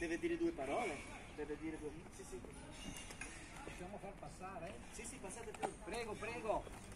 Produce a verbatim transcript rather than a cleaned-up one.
deve dire due parole. Deve dire due... Sì, sì. Possiamo far passare? Sì, sì, passate pure. Prego, prego.